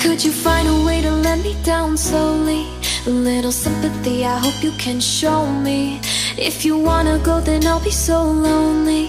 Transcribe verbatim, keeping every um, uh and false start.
Could you find a way to let me down slowly? A little sympathy, I hope you can show me. If you wanna go, then I'll be so lonely.